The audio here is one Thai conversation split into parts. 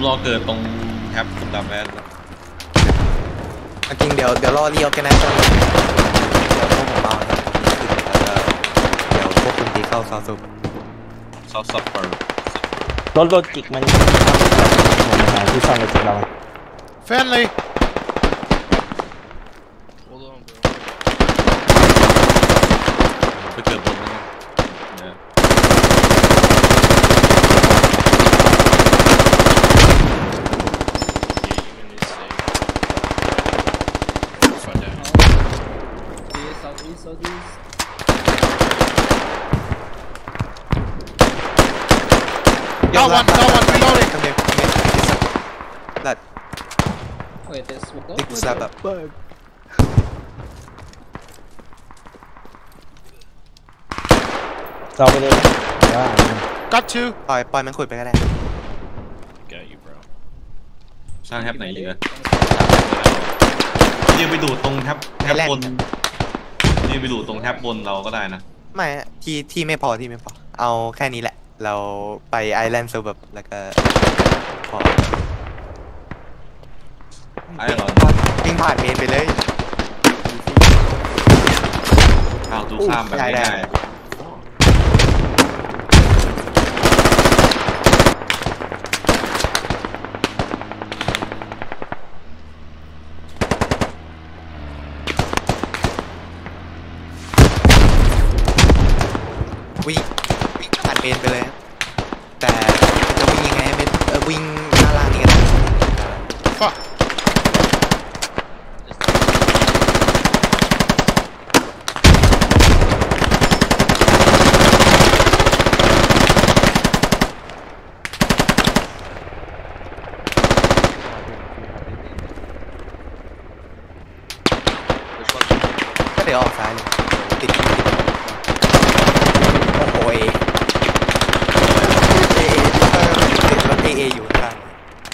รอเกิดตรงแท็บดำแมนจริงเดี๋ยวรอเรียวกันนะเดี๋ยวพวกผมเอาแล้วเดี๋ยวพวกคุณตีเข้าซอซุปซอฟต์เฟอร์รถโลจิกมันหาที่ซ่อนโลจิกเราแฟนเลยไปเกิดบนนะครับ Got one reloading. Come here. That. Wait, there's smoke up. Take the slab up. เราไปเลยนะ Got two. ปล่อยมันขุดไปก็ได้ Got you bro สร้างแท็บไหนเยอะยืนไปดูตรงแท็บบนยืนไปดูตรงแท็บบนเราก็ได้นะไม่ที่ไม่พอเอาแค่นี้แหละเราไปไอแลนด์เซิร์ฟแบบแล้วก็พอไอ้หรอวิ่งผ่านเมนไปเลยเอาดูข้ามแบบง่ายวิ่งผ่านเมนไปเลยแต่จะวิ่งยังไงไม่วิ่งหน้าล่างนี่ก็ได้ Fuck. ก็เดี๋ยวออกซ้ายเลยติดโอ้โหติดรถเออยู่ข้าง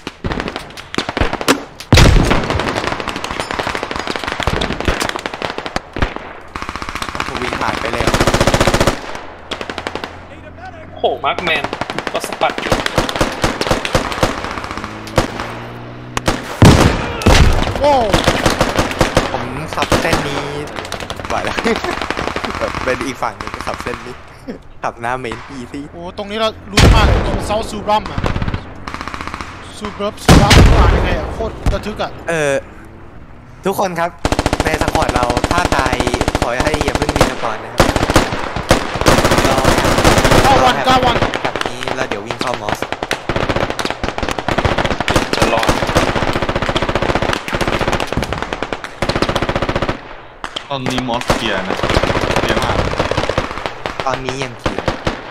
วิ่งผ่านไปเลยโหมาร์คแมนก็สปัดโว้ผมขับเส้นนี้ไหวแล้วแบบเป็นอีกฝั่งหนึ่งขับเส้นนี้ขับหน้าเมนอีซี่โอ้ตรงนี้เรารู้มากเลยตรงเซาซูรัมอะซูรัมอ่านยังไงอะโคตรระทึกอะทุกคนครับในสปอร์ตเราถ้าตายขอให้อย่าเพิ่งมีสปอร์ตนะครับก้าวันแบบนี้แล้วเดี๋ยววิ่งเข้ามอสรอตอนนี้มอสเกียร์นะเกียร์มากตอนนี้ยังเขียน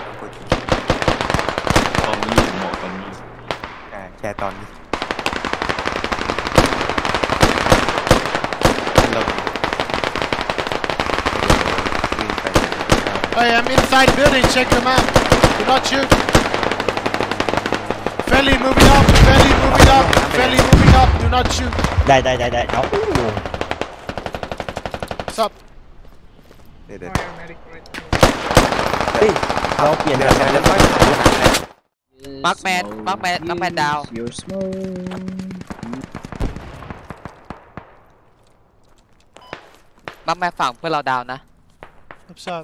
ตอนนี้อยู่หมอกตอนนี้แค่ตอนนี้ I am inside building. Check them out. Do not shoot. Fairly moving up. Do not shoot. ได้เอา What's up? เฮ้ยเราเปลี่ยนเดี๋ยวมาร์คแมนดาวมาร์คแมนฝั่งเพื่อเราดาวนะ What's up?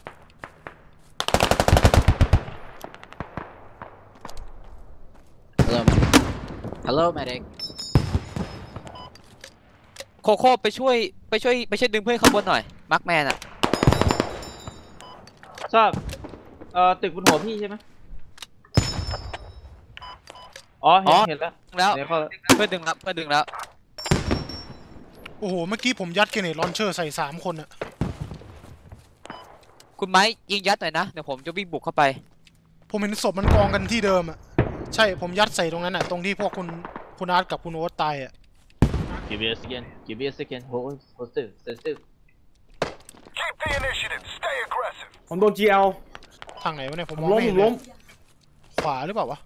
Hello medic โคโค่ไปช่วยดึงเพื่อนข้างบนหน่อยมาร์คแมนอะทราบตึกบนหัวพี่ใช่ไหมอ๋อเห็นแล้วเพื่อนดึงแล้วโอ้โหเมื่อกี้ผมยัดเกเนตลอนเชอร์ใส่3 คนอะคุณไม้ยิงยัดหน่อยนะเดี๋ยวผมจะวิ่งบุกเข้าไปผมเห็นศพมันกองกันที่เดิมอะใช่ผมยัดใส่ตรงนั้นอะตรงที่พวกคุณอาร์ตกับคุณโอ๊ตตายอะ Give me a second hold still Keep the initiative stay aggressive ผมโดน GL ทางไหนวะเนี่ยผมมองไม่เห็นเลยขวาหรือเปล่าวะ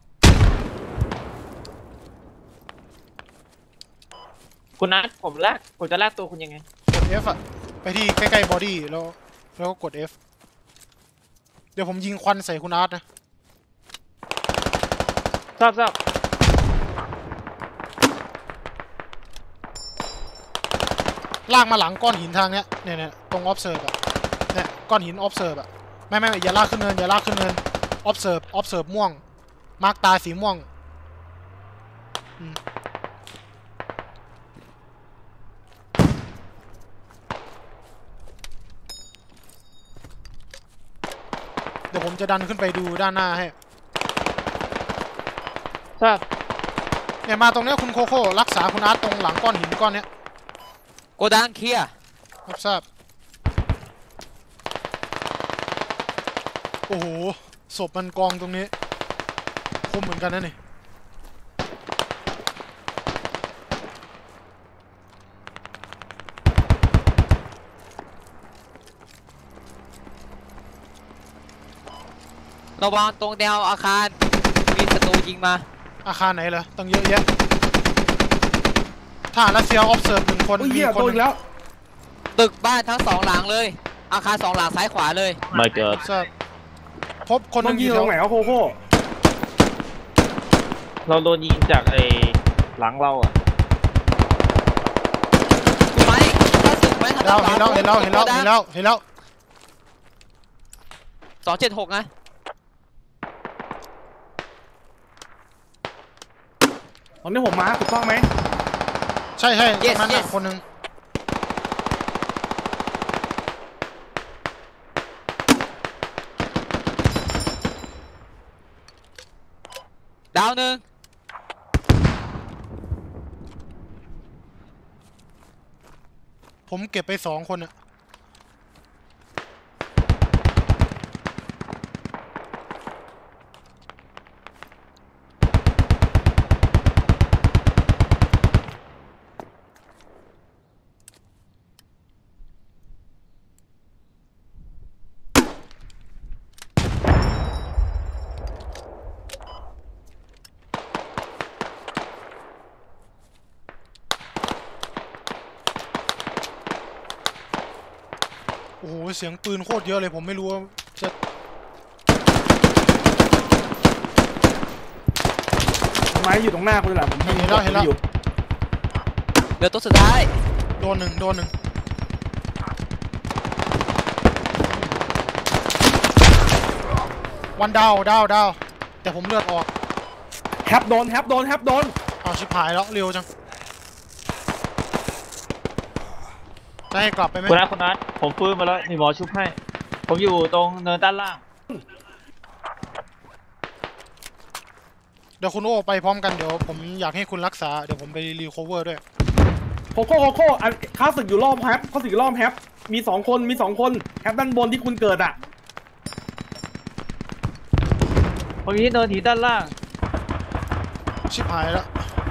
คุณนัทผมจะลากตัวคุณยังไงกด F อะไปที่ใกล้ๆบอดี้แล้วก็กด F เดี๋ยวผมยิงควันใส่คุณอาร์ตนะทราบลากมาหลังก้อนหินทางเนี้ยเนี่ยตรง observe อะเนี่ยก้อนหิน observe อะไม่อย่าลากขึ้นเนินอย่าลากขึ้นเนิน observe ม่วงมาร์กตาสีม่วงเดี๋ยวผมจะดันขึ้นไปดูด้านหน้าให้ทราบเนี่ยมาตรงเนี้ยคุณโคโค่รักษาคุณอาร์ตตรงหลังก้อนหินก้อนเนี้ยโกดังเคลียร์รับทราบโอ้โหศพมันกองตรงนี้คมเหมือนกันนะนี่ระวังตรงแนวอาคารมีศัตรูยิงมาอาคารไหนเหรอตั้งเยอะแยะทหารรัสเซียออฟเซิร์ฟ1 คนมีคนหนึ่งแล้วตึกบ้านทั้ง2 หลังเลย อาคาร2 หลังซ้ายขวาเลยไม่เกิดทราบพบคนหนึงอยู่แถวไหนโคโค่เราโดนยิงจากไอ้หลังเราอ่ะคุณไหมเข้าตึกไหมเห็นแล้ว 276นะตอนนี้ผมมาถูกต้องไหมใช่ตรงนั้นคนหนึ่งดาวหนึ่งผมเก็บไป2 คนอะโอ้โหเสียงปืนโคตรเยอะเลยผมไม่รู้ว่าจะไม้อยู่ตรงหน้าคุณแหละผมเห็นแล้วเดี๋ยวตัวสุดท้ายโดนหนึ่งวันดาวแต่ผมเลือดออกแฮปโดนเอาชิบหายแล้วเร็วจังจะให้กลับไปไหมคุณนัทผมฟื้นมาแล้วมีหมอชุบให้ผมอยู่ตรงเนินด้านล่างเดี๋ยวคุณโอ้ไปพร้อมกันเดี๋ยวผมอยากให้คุณรักษาเดี๋ยวผมไปรีคอเวอร์ด้วยโคโค่ข้าศึกอยู่รอบแฮปมี2 คนแฮปด้านบนที่คุณเกิดอ่ะตรงนี้เนินหินด้านล่างชิบหายแล้ว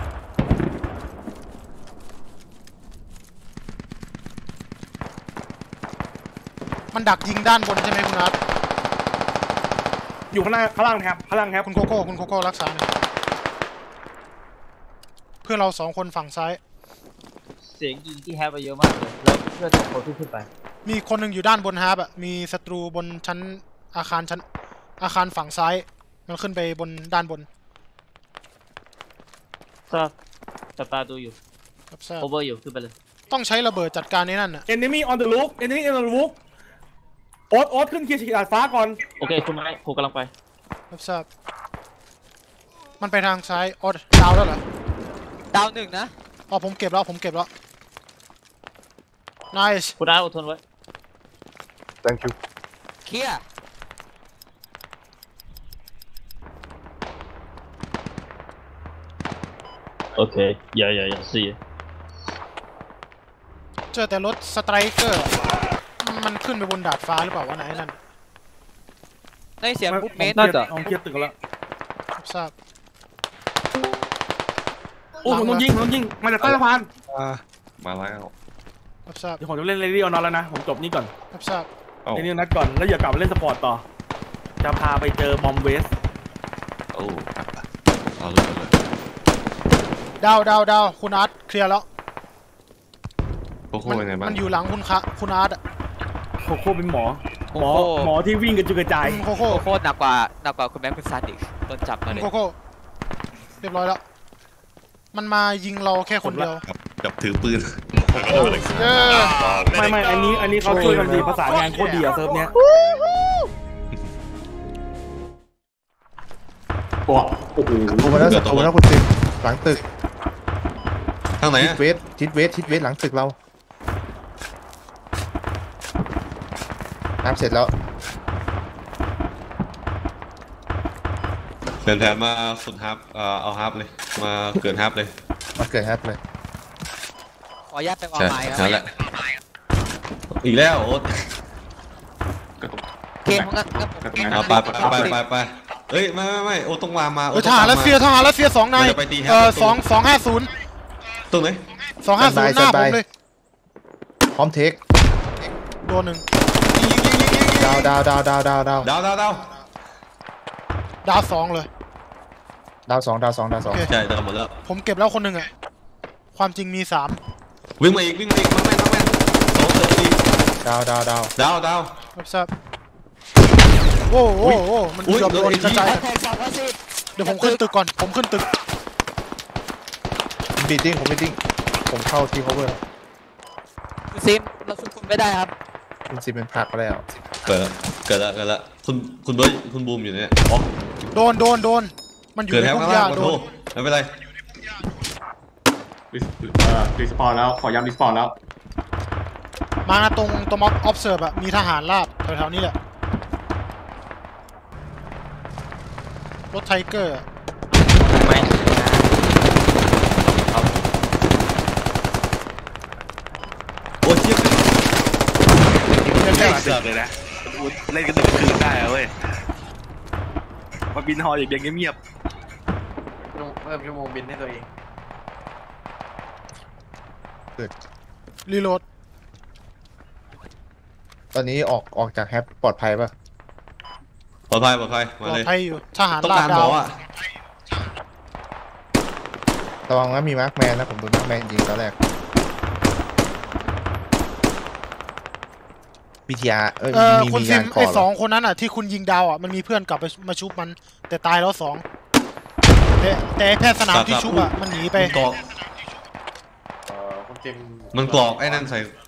มันดักยิงด้านบนใช่ไหมคุณอาร์ตอยู่ข้างล่างแฮปคุณโคโค่รักษาหน่อยเพื่อนเรา2 คนฝั่งซ้ายเสียงยิงที่แฮปไปเยอะมากเลยแล้วเพื่อน2 คนขึ้นไปมีคนหนึ่งอยู่ด้านบนฮาร์ปอะมีศัตรูบนชั้นอาคารฝั่งซ้ายมันขึ้นไปบนด้านบนจับตาดูอยู่โอเวอร์อยู่ขึ้นไปเลยต้องใช้ระเบิดจัดการในนั่นน่ะ Enemy on the roof โอ๊ตขึ้นเคลียร์ดาดฟ้าก่อนโอเคคุณไม้ผมกำลังไปรับทราบมันไปทางซ้ายออดาวแล้วเหรอดาว1นะอ๋อผมเก็บแล้วnice คุณอาร์ตอดทนไว้ Thank you. เคลียร์โอเคอย่าสิเจอแต่รถสไตรเกอร์มันขึ้นไปบนดาดฟ้าหรือเปล่าวะไหนนั่นได้เสียงบุ๊กเมสน่าจะเคลียร์ตึกแล้วทราบโอ้ผมต้องยิงมาจากใต้สะพานมาแล้วรับทราบเดี๋ยวผมจะเล่นเรดี้ออนแล้วนะผมจบนี่ก่อนรับทราบเล่นนัดก่อนแล้วอย่ากลับมาเล่นสปอร์ตต่อจะพาไปเจอบอมเวสโอ้เอาเลยดาวคุณอาร์ตเคลียร์แล้วโคโค่เป็นไงบ้างมันอยู่หลังคุณอาร์ตอะโคโค่เป็นหมอที่วิ่งกันจุกระจายโคโค่หนักกว่าคุณแม็กซ์คุณซันอีกโดนจับมาเลยโคโค่เรียบร้อยแล้วมันมายิงเราแค่คนเดียวกับถือปืนเออไม่อันนี้เขาช่วยกันดีประสานงานโคตรดีอะเซิร์ฟเนี้ยโอ้โหโอ้มาแล้วศัตรูแล้วคุณติ๊กหลังตึกทางไหนทิอะศเวสทิศเวสทิศเวสหลังตึกเราน้ำเสร็จแล้วเดินแทนมาสุดฮับเอาฮับเลยมาเกินฮับเลยมาเกิดแฮปเลยขออนุญาตไปวางใช่ไม้คนั่รับนแหละอีกแล้วโอ๊ตเกมงั้นผมเอาไปเฮ้ยไม่โอ๊ตต้องวางมาเออทหารรัสเซีย2 นายไปตีแฮป 250 ตรงไหน 250หน้าผมเลยพร้อมเทคโดนหนึ่งดาวดาวดาว2เลยดาวสองโอเคใช่ดาวหมดแล้วผมเก็บแล้วคนหนึ่งอะความจริงมี3 วิ่งมาอีกมาแม่นสองเติมอีกดาวดาวรับทราบโอ้โหมันอุ๊ยเกือบโดนกระจายแท็ก210 เดี๋ยวผมขึ้นตึกก่อนผมขึ้นตึกบีติ้งผมเข้าที่ cover แล้วคุณซิมเราชุดคุณไม่ได้ครับคุณซิมเป็นผักไปแล้วเกิดละคุณเบิร์ดคุณบูมอยู่เนี่ยอ๋อโดนมันอยู่เกิดในแฮปพุ่ข้าง งหญ้าล่างโดโทนษไม่เป็นไรรีสปอนแล้วขอย้ำรีสปอนแล้วมานะตรงม็อบออฟเซิร์ฟอะมีทหารราบแถวๆนี้แหละรถไทเกอร์อะโอ้ยเจี๊ยบแค่เสิร์ฟเลยนะเล่นกัน1 คืนได้เว้ยมาบินฮออย่างเดียวเงียบเพิ่มชั่วโมงบินให้ตัวเองรีโหลดตอนนี้ออกจากแฮปปลอดภัยป่ะปลอดภัยปมาลอเลดยภัยอยู่ทหารต้องราบการหมดาอวอ่ะระวังนะมีมาร์คแมนนะผมโดนมาร์คแมนยิงตอนแรก BTR คุณมีซิงาม นขอไอ้เหรอ 2 คนนั้นอะที่คุณยิงดาวอะมันมีเพื่อนกลับไปมาชุบมันแต่ตายแล้ว2แต่ไอ้แพทย์สนามที่ชุบอะมันหนีไปมันกรอกคุณจิมมันกรอกไอ้นั่นใส่